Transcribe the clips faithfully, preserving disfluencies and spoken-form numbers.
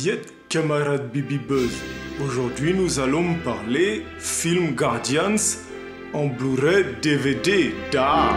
Viet, camarade Bibi Buzz. Aujourd'hui, nous allons parler film Guardians en Blu-ray D V D. Da.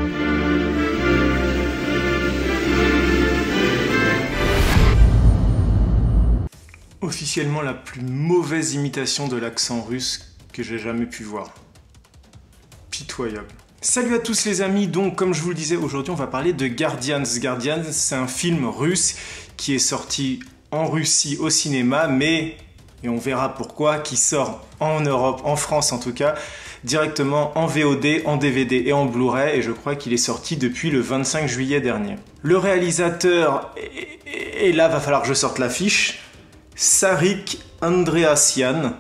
Officiellement la plus mauvaise imitation de l'accent russe que j'ai jamais pu voir. Pitoyable. Salut à tous les amis, donc comme je vous le disais, aujourd'hui on va parler de Guardians. Guardians, c'est un film russe qui est sorti en Russie au cinéma, mais, et on verra pourquoi, qui sort en Europe, en France en tout cas, directement en V O D, en D V D et en Blu-ray, et je crois qu'il est sorti depuis le vingt-cinq juillet dernier. Le réalisateur, et là va falloir que je sorte l'affiche, Sarikh Andreasyan.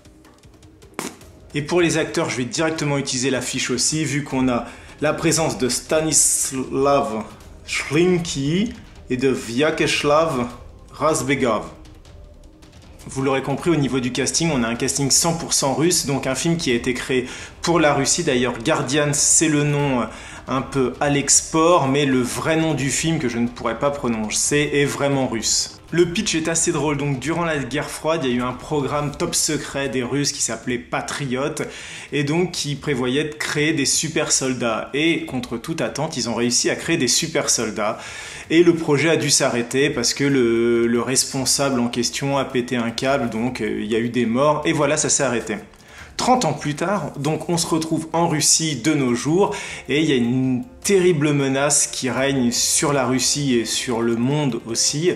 Et pour les acteurs, je vais directement utiliser l'affiche aussi, vu qu'on a la présence de Stanislav Shlinky et de Vyacheslav Razbegov. Vous l'aurez compris, au niveau du casting, on a un casting cent pour cent russe, donc un film qui a été créé pour la Russie. D'ailleurs, Guardians, c'est le nom un peu à l'export, mais le vrai nom du film, que je ne pourrais pas prononcer, est vraiment russe. Le pitch est assez drôle. Donc, durant la guerre froide, il y a eu un programme top secret des Russes qui s'appelait Patriot, et donc qui prévoyait de créer des super soldats. Et contre toute attente, ils ont réussi à créer des super soldats. Et le projet a dû s'arrêter parce que le, le responsable en question a pété un câble, donc euh, il y a eu des morts, et voilà, ça s'est arrêté. trente ans plus tard, donc on se retrouve en Russie de nos jours, et il y a une terrible menace qui règne sur la Russie et sur le monde aussi.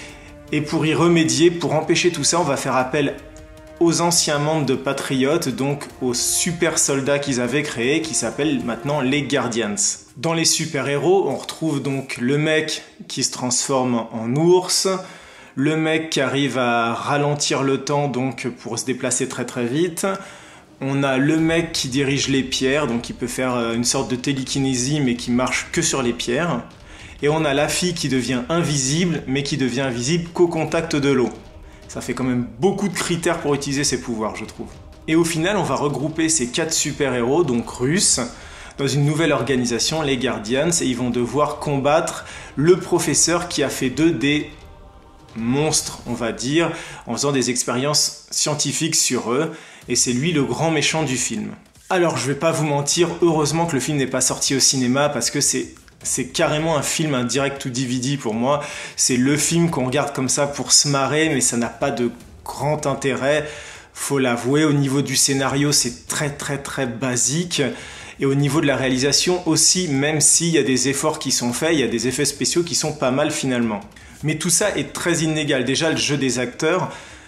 Et pour y remédier, pour empêcher tout ça, on va faire appel aux anciens membres de Patriot, donc aux super soldats qu'ils avaient créés, qui s'appellent maintenant les Guardians. Dans les super-héros, on retrouve donc le mec qui se transforme en ours, le mec qui arrive à ralentir le temps donc pour se déplacer très très vite, on a le mec qui dirige les pierres, donc qui peut faire une sorte de télékinésie mais qui marche que sur les pierres. Et on a la fille qui devient invisible, mais qui devient invisible qu'au contact de l'eau. Ça fait quand même beaucoup de critères pour utiliser ses pouvoirs, je trouve. Et au final, on va regrouper ces quatre super-héros, donc russes, dans une nouvelle organisation, les Guardians, et ils vont devoir combattre le professeur qui a fait d'eux des monstres, on va dire, en faisant des expériences scientifiques sur eux, et c'est lui le grand méchant du film. Alors, je vais pas vous mentir, heureusement que le film n'est pas sorti au cinéma, parce que c'est... C'est carrément un film, un direct to D V D pour moi. C'est le film qu'on regarde comme ça pour se marrer, mais ça n'a pas de grand intérêt. Faut l'avouer, au niveau du scénario, c'est très très très basique. Et au niveau de la réalisation aussi, même s'il y a des efforts qui sont faits, il y a des effets spéciaux qui sont pas mal finalement. Mais tout ça est très inégal. Déjà, le jeu des acteurs,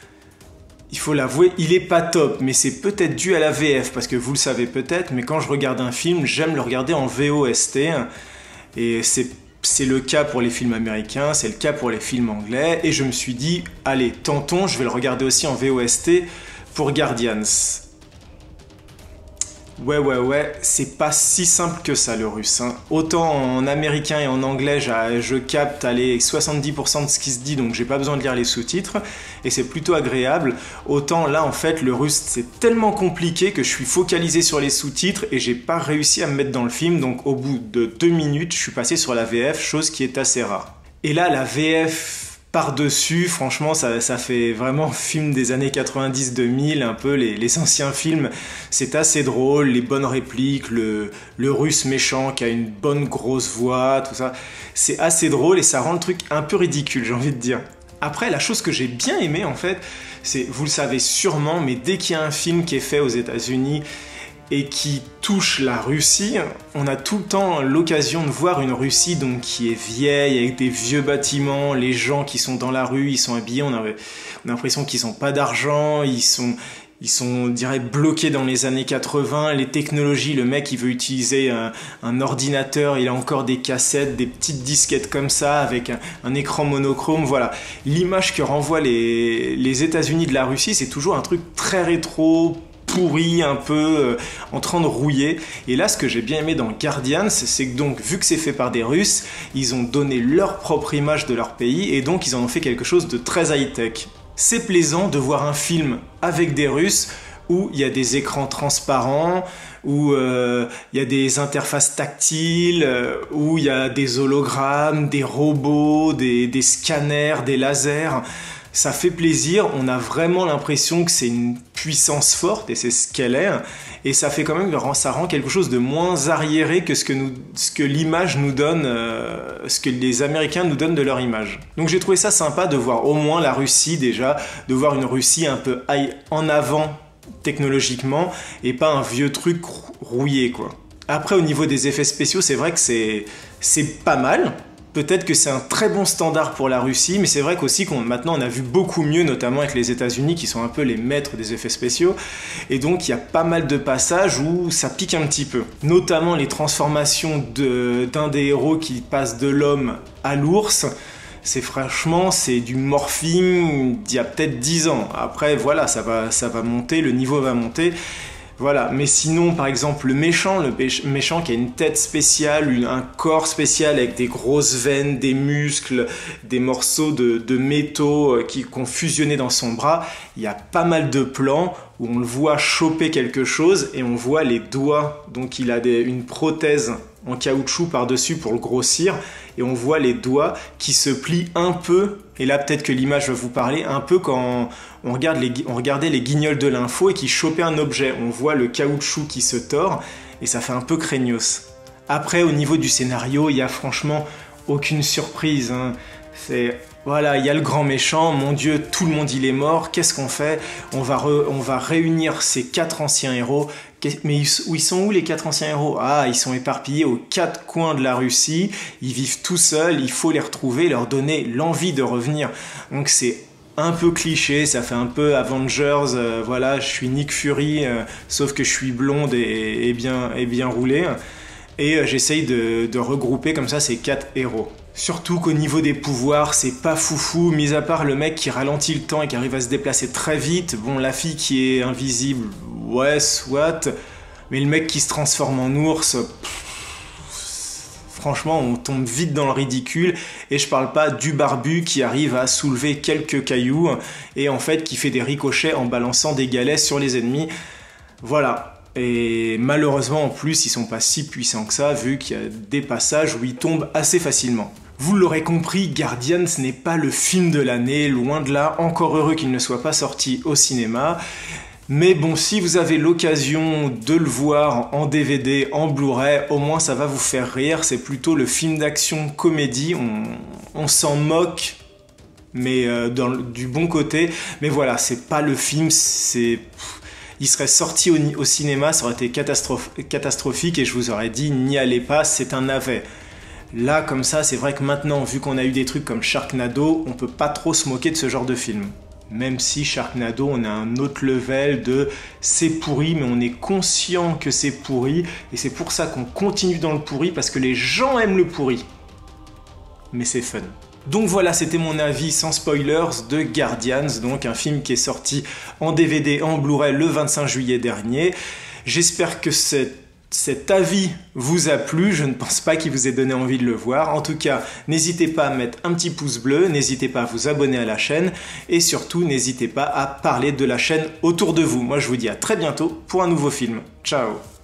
il faut l'avouer, il est pas top, mais c'est peut-être dû à la V F, parce que vous le savez peut-être, mais quand je regarde un film, j'aime le regarder en V O S T. Et c'est le cas pour les films américains, c'est le cas pour les films anglais. Et je me suis dit, allez, tentons, je vais le regarder aussi en V O S T pour Guardians. Ouais, ouais, ouais, c'est pas si simple que ça le russe. Hein. Autant en américain et en anglais, je capte allez, soixante-dix pour cent de ce qui se dit, donc j'ai pas besoin de lire les sous-titres, et c'est plutôt agréable. Autant là, en fait, le russe, c'est tellement compliqué que je suis focalisé sur les sous-titres et j'ai pas réussi à me mettre dans le film, donc au bout de deux minutes, je suis passé sur la V F, chose qui est assez rare. Et là, la V F... par-dessus, franchement, ça, ça fait vraiment film des années quatre-vingt-dix deux mille, un peu les, les anciens films. C'est assez drôle, les bonnes répliques, le, le russe méchant qui a une bonne grosse voix, tout ça. C'est assez drôle et ça rend le truc un peu ridicule, j'ai envie de dire. Après, la chose que j'ai bien aimé, en fait, c'est, vous le savez sûrement, mais dès qu'il y a un film qui est fait aux États-Unis et qui touche la Russie, on a tout le temps l'occasion de voir une Russie donc qui est vieille, avec des vieux bâtiments, les gens qui sont dans la rue, ils sont habillés, on a, on a l'impression qu'ils n'ont pas d'argent, ils sont, ils sont, on dirait, bloqués dans les années quatre-vingts, les technologies, le mec il veut utiliser un, un ordinateur, il a encore des cassettes, des petites disquettes comme ça, avec un, un écran monochrome, voilà. L'image que renvoient les, les États-Unis de la Russie, c'est toujours un truc très rétro, pourri, un peu euh, en train de rouiller. Et là, ce que j'ai bien aimé dans Guardians, c'est que donc, vu que c'est fait par des Russes, ils ont donné leur propre image de leur pays et donc ils en ont fait quelque chose de très high-tech. C'est plaisant de voir un film avec des Russes où il y a des écrans transparents, où euh, il y a des interfaces tactiles, euh, où il y a des hologrammes, des robots, des, des scanners, des lasers. Ça fait plaisir, on a vraiment l'impression que c'est une puissance forte, et c'est ce qu'elle est, et ça fait quand même, ça rend quelque chose de moins arriéré que ce que, nous, ce que l'image nous donne, euh, ce que les Américains nous donnent de leur image. Donc j'ai trouvé ça sympa de voir au moins la Russie déjà, de voir une Russie un peu en avant technologiquement, et pas un vieux truc rouillé, quoi. Après, au niveau des effets spéciaux, c'est vrai que c'est, c'est pas mal. Peut-être que c'est un très bon standard pour la Russie, mais c'est vrai qu'aussi qu'on maintenant on a vu beaucoup mieux, notamment avec les États-Unis qui sont un peu les maîtres des effets spéciaux, et donc il y a pas mal de passages où ça pique un petit peu. Notamment les transformations de, d'un des héros qui passe de l'homme à l'ours. C'est franchement, c'est du morphing d'il y a peut-être dix ans. Après, voilà, ça va, ça va monter, le niveau va monter. Voilà, mais sinon, par exemple, le méchant, le méchant qui a une tête spéciale, un corps spécial avec des grosses veines, des muscles, des morceaux de, de métaux qui ont fusionné dans son bras, il y a pas mal de plans où on le voit choper quelque chose et on voit les doigts. Donc il a des, une prothèse en caoutchouc par-dessus pour le grossir, et on voit les doigts qui se plient un peu, et là peut-être que l'image va vous parler, un peu quand on, regarde les, on regardait les Guignols de l'info et qui chopaient un objet, on voit le caoutchouc qui se tord, et ça fait un peu craignos. Après, au niveau du scénario, il y a franchement aucune surprise, hein. C'est... Voilà, il y a le grand méchant, mon Dieu, tout le monde il est mort, qu'est-ce qu'on fait? on va, re, on va réunir ces quatre anciens héros, mais ils, ils sont où les quatre anciens héros? Ah, ils sont éparpillés aux quatre coins de la Russie, ils vivent tout seuls, il faut les retrouver, leur donner l'envie de revenir. Donc c'est un peu cliché, ça fait un peu Avengers, euh, voilà, je suis Nick Fury, euh, sauf que je suis blonde et, et, bien, et bien roulée, et euh, j'essaye de, de regrouper comme ça ces quatre héros. Surtout qu'au niveau des pouvoirs, c'est pas foufou, mis à part le mec qui ralentit le temps et qui arrive à se déplacer très vite. Bon, la fille qui est invisible, ouais, soit. Mais le mec qui se transforme en ours, pff, franchement, on tombe vite dans le ridicule. Et je parle pas du barbu qui arrive à soulever quelques cailloux et en fait qui fait des ricochets en balançant des galets sur les ennemis. Voilà. Et malheureusement, en plus, ils sont pas si puissants que ça, vu qu'il y a des passages où ils tombent assez facilement. Vous l'aurez compris, Guardians n'est pas le film de l'année, loin de là, encore heureux qu'il ne soit pas sorti au cinéma. Mais bon, si vous avez l'occasion de le voir en D V D, en Blu-ray, au moins ça va vous faire rire. C'est plutôt le film d'action comédie, on, on s'en moque, mais euh, dans le, du bon côté. Mais voilà, c'est pas le film, c'est... Il serait sorti au, au cinéma, ça aurait été catastroph catastrophique et je vous aurais dit n'y allez pas, c'est un navet. Là, comme ça, c'est vrai que maintenant, vu qu'on a eu des trucs comme Sharknado, on peut pas trop se moquer de ce genre de film. Même si Sharknado, on a un autre level de c'est pourri, mais on est conscient que c'est pourri, et c'est pour ça qu'on continue dans le pourri, parce que les gens aiment le pourri. Mais c'est fun. Donc voilà, c'était mon avis sans spoilers de Guardians, donc un film qui est sorti en D V D, en Blu-ray le vingt-cinq juillet dernier. J'espère que cette Cet avis vous a plu, je ne pense pas qu'il vous ait donné envie de le voir. En tout cas, n'hésitez pas à mettre un petit pouce bleu, n'hésitez pas à vous abonner à la chaîne et surtout n'hésitez pas à parler de la chaîne autour de vous. Moi je vous dis à très bientôt pour un nouveau film. Ciao!